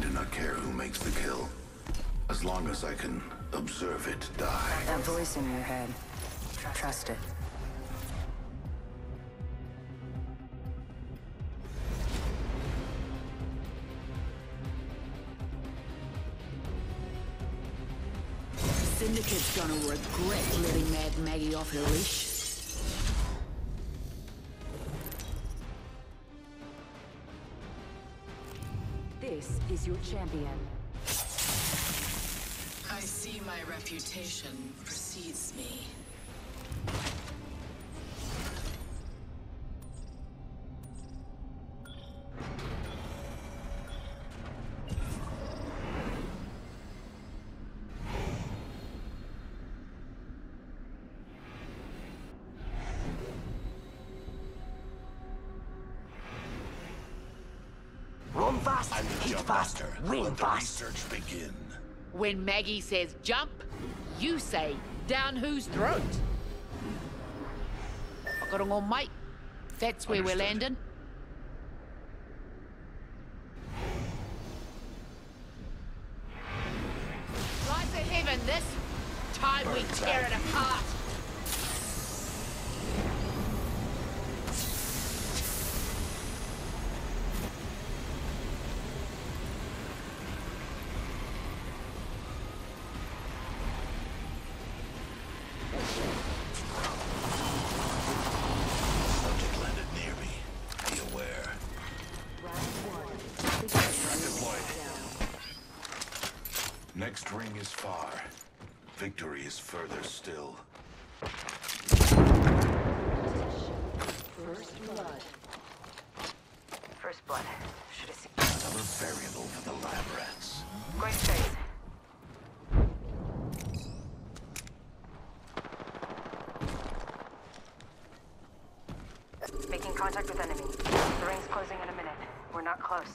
do not care who makes the kill, as long as I can observe it die. That voice in your head. Trust it. Syndicate's gonna regret letting Mad Maggie off her leash. This is your champion. I see my reputation precedes me. Run fast, I'm the hit jump fast, master. win Let the fast. research begin. When Maggie says jump, you say down whose throat? I got 'em on, mate. That's where we're Understood. landing. Lights of heaven, this time we tear it apart. Subject landed near me. Be aware. I'm deployed. Next ring is far. Victory is further still. First blood. Should have seen. Another variable for the lab rats. Going straight. Making contact with enemy. The ring's closing in a minute. We're not close.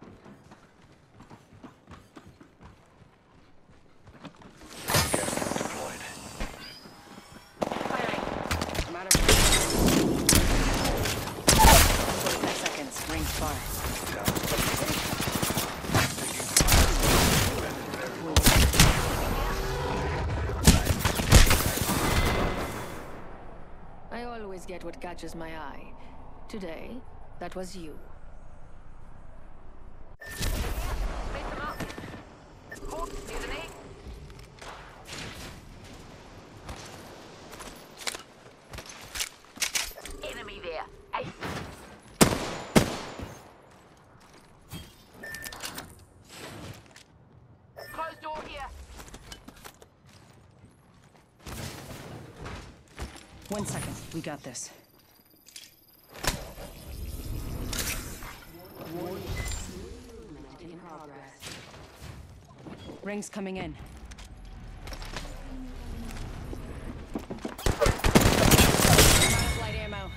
Gas deployed. Firing. I'm out of 45 seconds. Ring's far. I always get what catches my eye. Today, that was you. Enemy there. Hey. Closed door here. 1 second. We got this. Ring's coming in. I'm out of light ammo.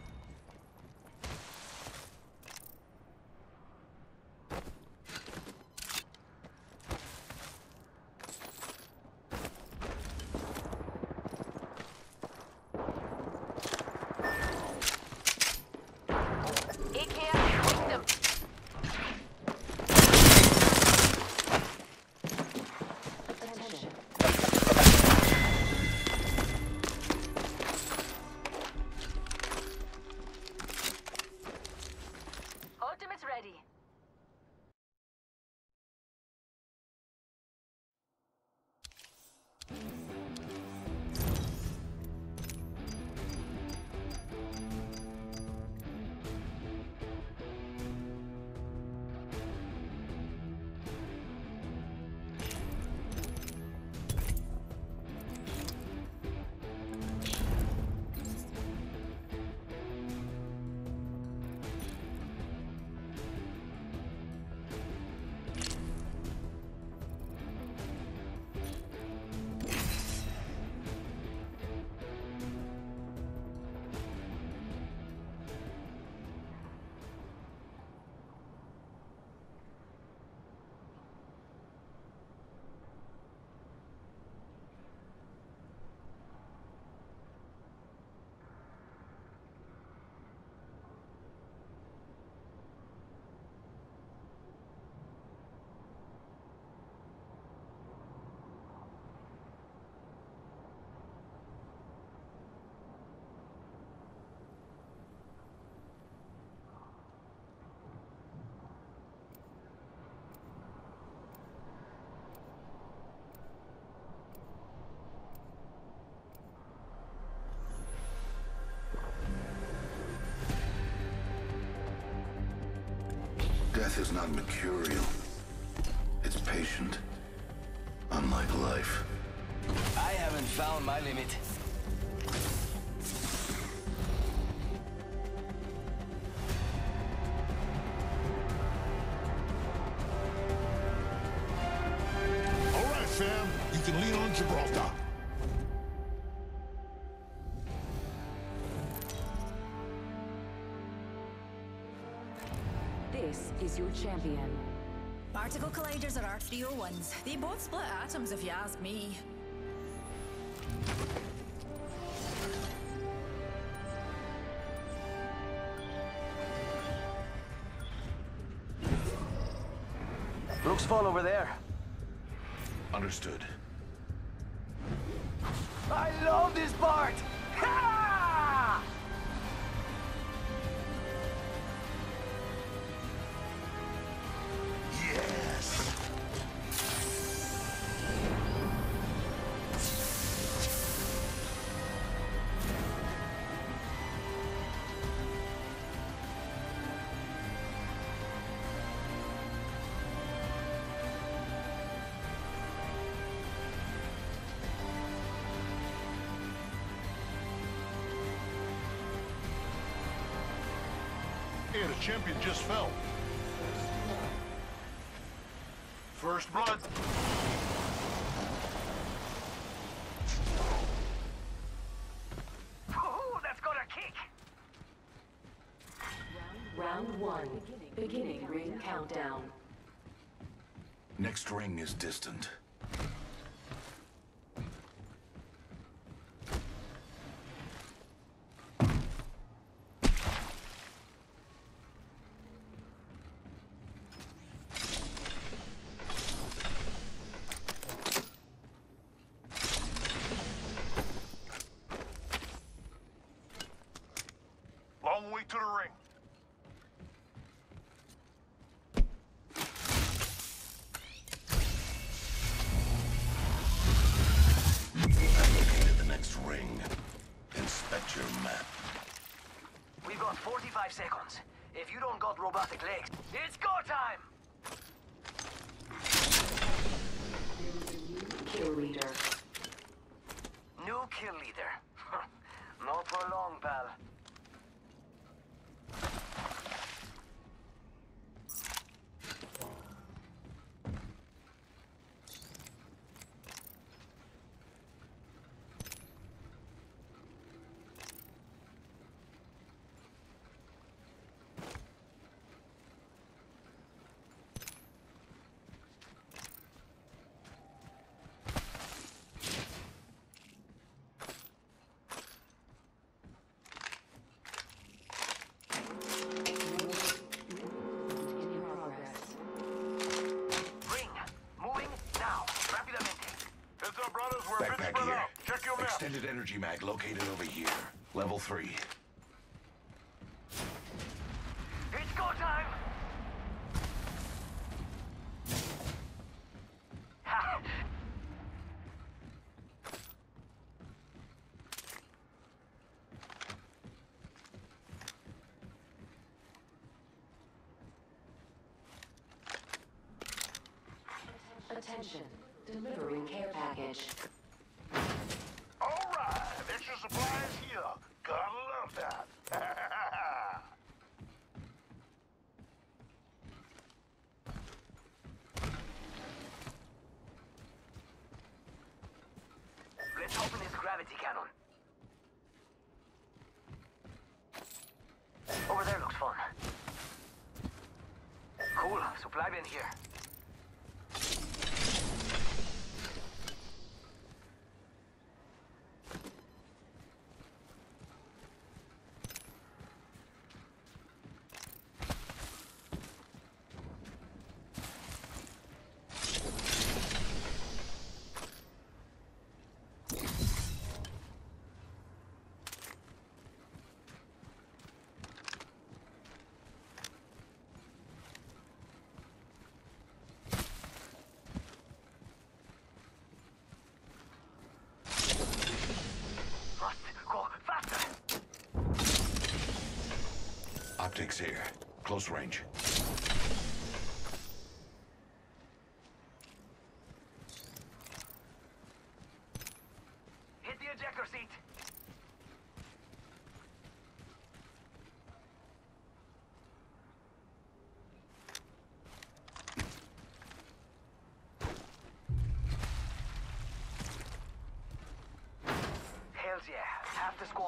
Ik here. Take them. Death is not mercurial. It's patient. Unlike life. I haven't found my limit. All right, fam. You can lean on Gibraltar. This is your champion. Particle colliders are R301s. They both split atoms if you ask me. Looks full over there. Understood. I love this part! Ha! Yes! Yeah, the champion just fell. First blood. Ooh, that's got a kick! Round one. Beginning ring countdown. Next ring is distant. Long way to the ring. I've located the next ring. Inspect your map. We've got 45 seconds. If you don't got robotic legs, it's go time! Kill leader. New kill leader. Not for long, pal. In progress. Ring. Moving now. Rapidamente. Heads up, brothers. We're a bit Backpack spread here. out. Check your map. Extended energy mag located over here. Level 3. It's go time! Ha! Attention. Delivering care package. All right. Extra supplies here. Gotta love that. Let's open this gravity cannon. Over there looks fun. Cool. Supply bin here. Optics here. Close range.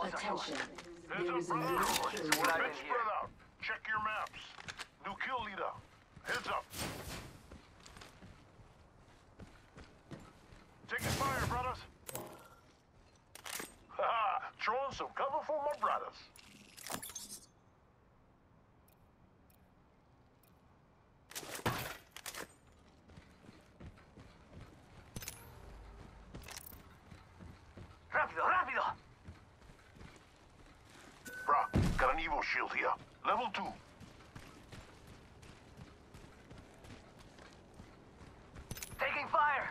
Attention. Heads There up, is a new brother. kill We're a leader. bit spread out. Check your maps. New kill leader. Heads up. Taking fire, brothers. Haha, throwing some cover for my brothers. Rápido, rápido! Bruh, got an Evo shield here. Level 2. Taking fire!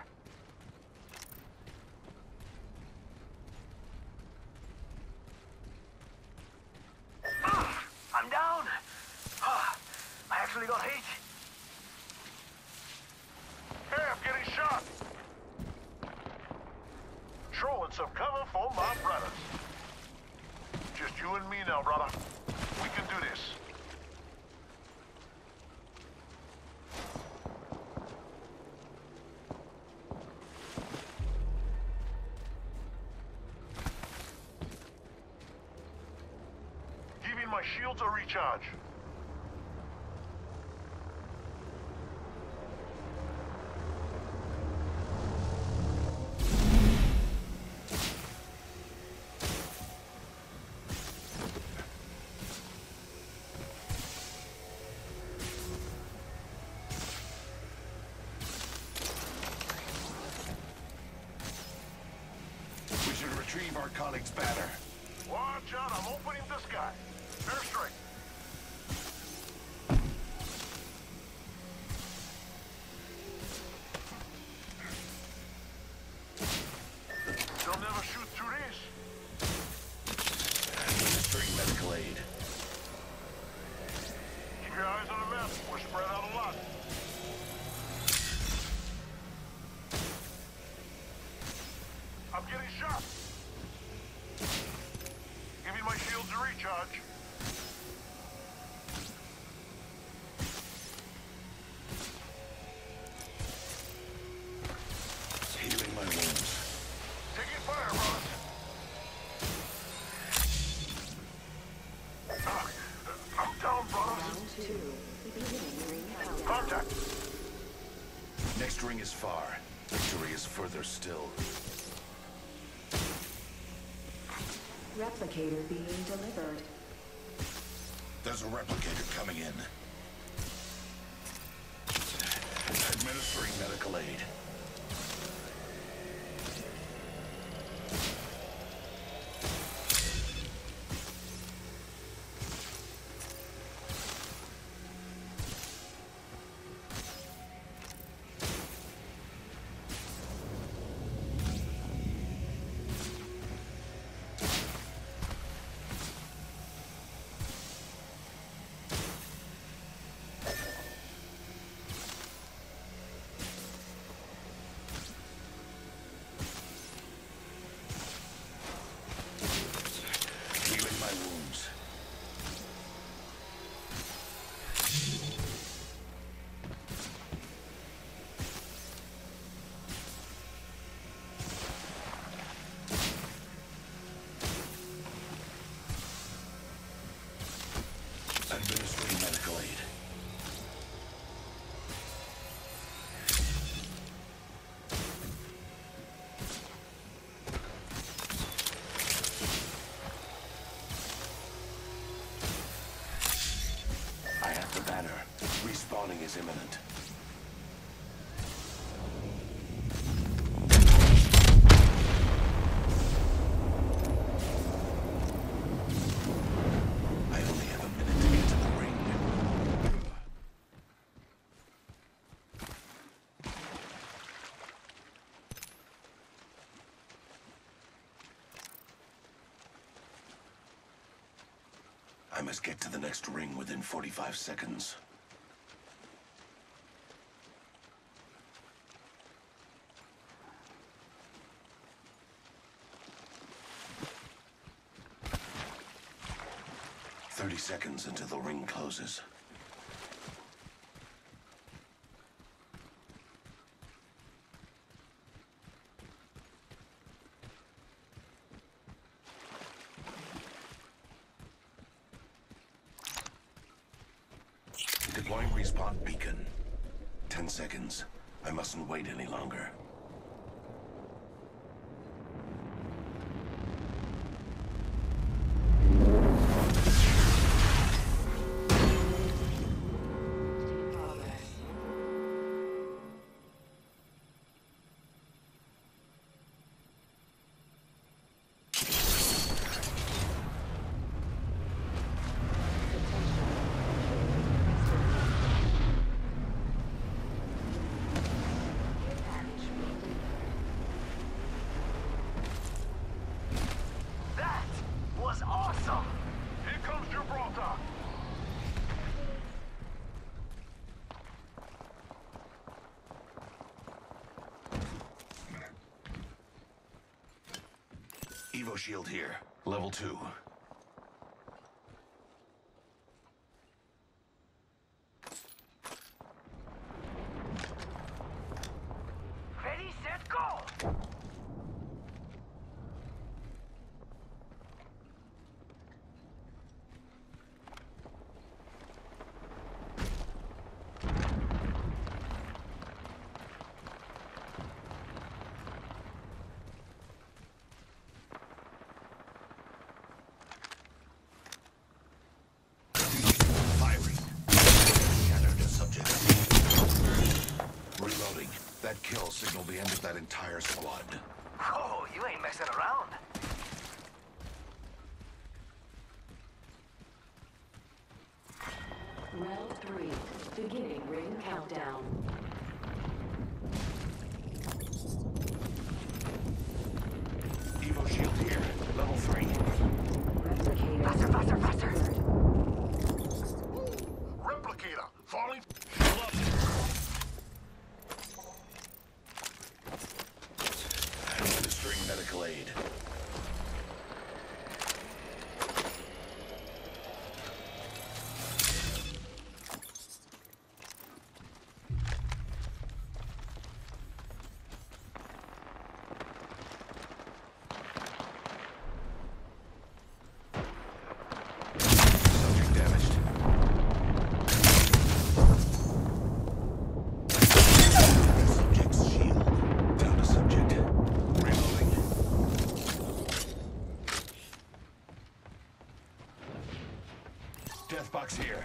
I'm down! I actually got hit. Hey, I'm getting shot. Throwing some cover for my brothers. Just you and me now, brother. We can do this. Giving my shields a recharge. We should retrieve our colleague's banner. Watch out, I'm opening the sky. Airstrike. They'll never shoot through this. Administering medical aid. Keep your eyes on the map. We're spread out a lot. I'm getting shot. Giving my shields a recharge. Healing my wounds. Taking fire, Ross. I'm down, brothers. Round 2. Beginning ring countdown. Contact. Next ring is far. Victory is further still. Replicator being delivered. There's a replicator coming in. Administering medical aid. Healing my wounds. Administering medical aid. I have the banner. Respawning is imminent. I only have a minute to get to the ring. I must get to the next ring within 45 seconds. "30 seconds until the ring closes. Deploying respawn beacon. 10 seconds. I mustn't wait any longer. Evo shield here. Level 2. Ready, set, go! That kill signaled the end of that entire squad. Oh, you ain't messing around. Round 3. Beginning ring countdown. Evo shield here. Level 3. Replicator. Faster, faster, faster! Replicator, falling. Administering medical aid. Subject damaged. Subject's shield. Down to subject. Reloading. Death box here.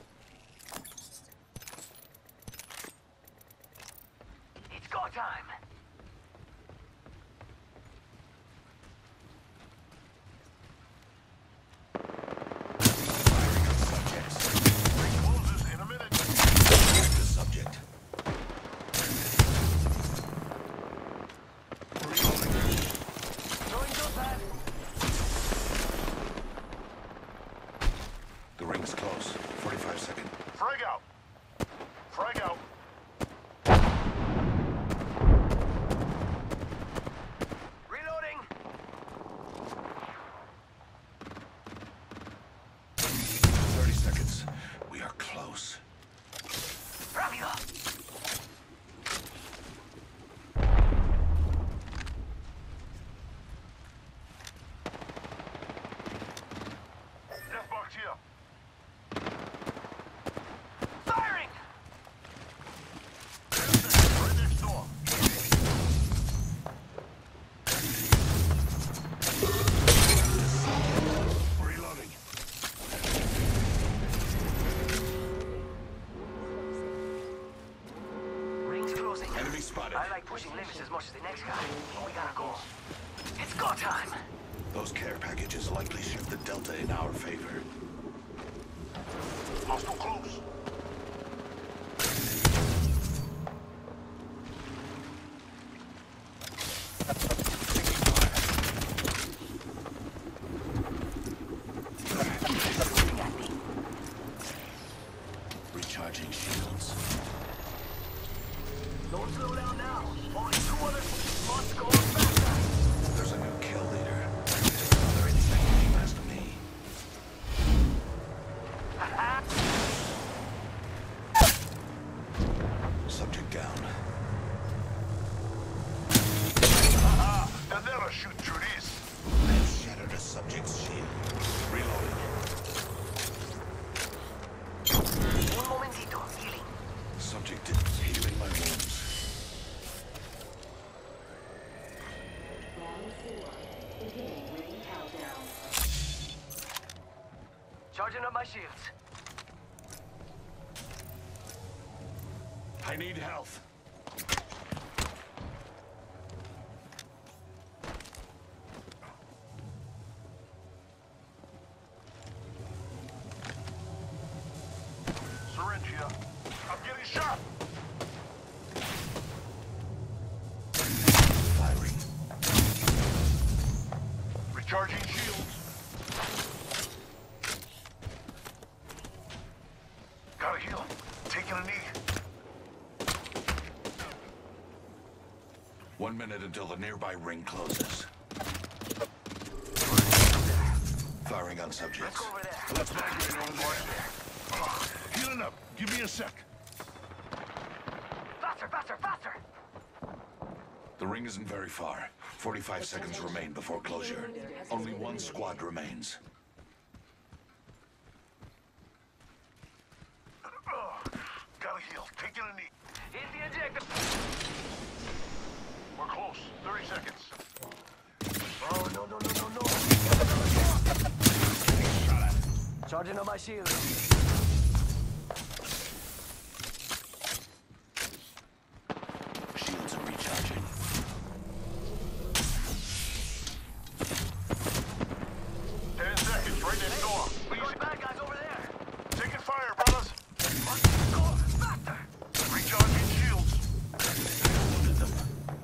It's go time! Firing on subjects. Closes in a minute. Back to subject. Reloading. Throwing go pad. The ring's close. 45 seconds. Frag out. Frag out. Reloading! 30 seconds. We are close. Rápido! Death box here. Firing! Right next door. Reloading. Ring's closing. Enemy spotted. I like pushing limits as much as the next guy, but we gotta go. It's go time! Those care packages likely shift the delta in our favor. Hostile close. Recharging shields. Don't slow down now. Only 2 other spots going faster. There's a new kill leader. Another insane last to me. Subject down. Haha, they'll never shoot through this. They've shattered a subject's shield. Reloading. Un momentito. Charging up my shields. I need health. Syringe here. I'm getting shot. Firing. Recharging shields. Gotta heal. Taking a knee. 1 minute until the nearby ring closes. Firing on subjects. Over there. Let's migrate over there. Healing up. Give me a sec. Faster, faster, faster! The ring isn't very far. 45 seconds remain before closure. Only one squad remains. Gotta heal. Taking a knee. Hit the injector! We're close. 30 seconds. Oh, no, no, no, no, no! Charging up my shield. Shields are recharging. Right next door. We got bad guys over there. Taking fire, brothers. Go faster! Recharging shields. Wounded them.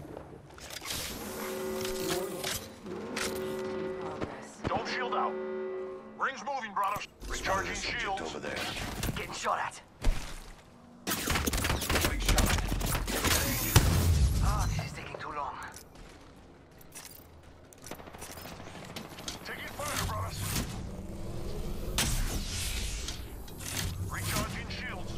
Don't shield out. Ring's moving, brothers. Recharging Subject shields. over there. Getting shot at. Getting shot. Ah, this is taking too long. Taking fire, brothers. Recharging shields.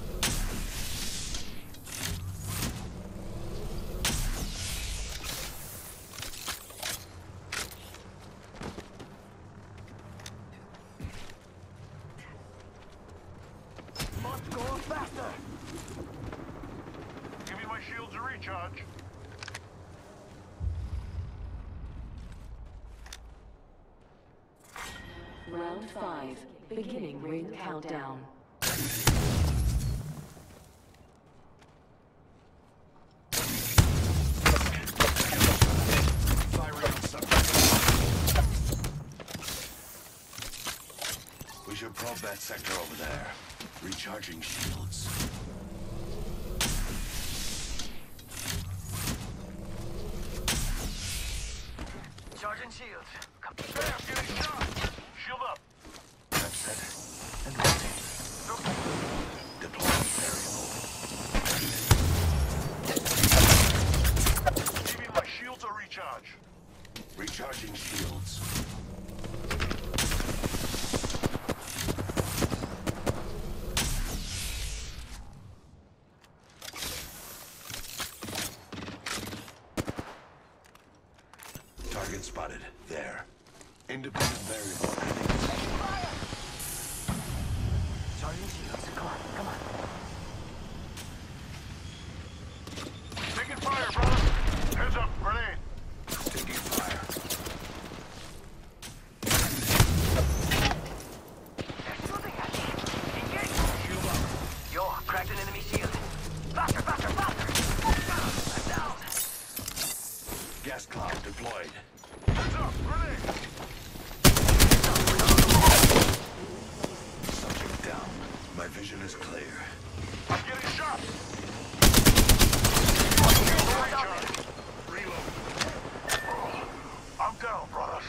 Must go faster! Giving my shields a recharge. Round 5. Beginning ring countdown. Firing on subjects. We should probe that sector over there. Recharging shields. Charging shields. Come. Bam, getting shot. Shield up. That's set. And waiting. Deploying variable. Giving my shields a recharge. Recharging shields. Target spotted. There. Independent variable. Charging shields. Come on, come on. Taking fire, brothers. Heads up, grenade. Taking fire. They're shooting at me. Engage. Shield up. Yo, cracked an enemy shield. Faster, faster, faster! I'm down. Gas cloud deployed. Heads up, grenade. Subject down. My vision is clear. I'm getting shot. Reload. I'm down, brothers.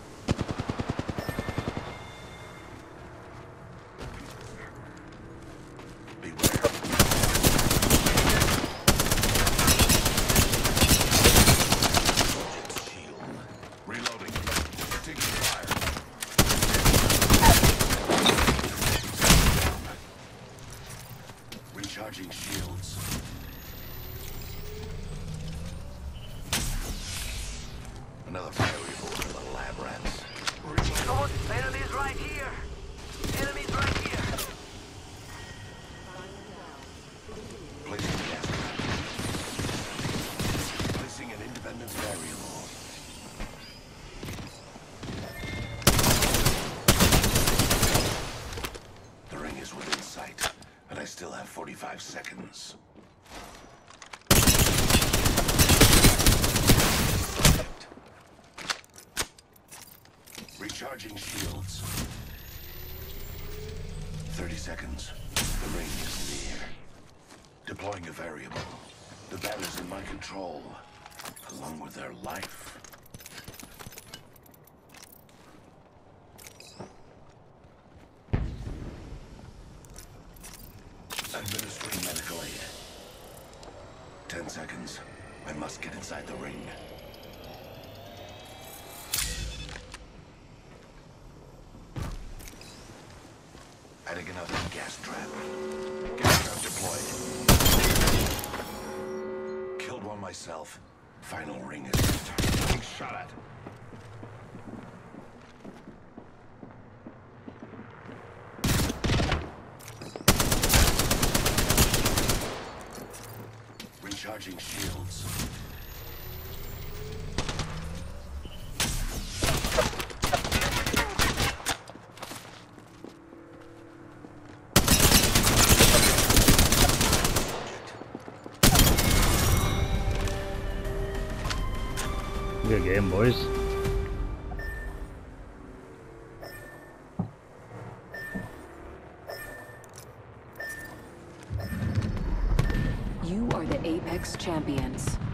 Beware. Subject shield. Reloading. Taking fire. Recharging shields. Another variable for the lab rats. Someone, enemies right here. Enemies right here. Placing gas. Placing an independent variable. have 45 seconds. Recharging shields. 30 seconds. The ring is near. Deploying a variable. The batter's in my control, along with their life. Administering medical aid. 10 seconds. I must get inside the ring. Adding another gas trap. Gas trap deployed. Killed one myself. Final ring is being shot at. Recharging shields. Good game, boys. You are the Apex champions.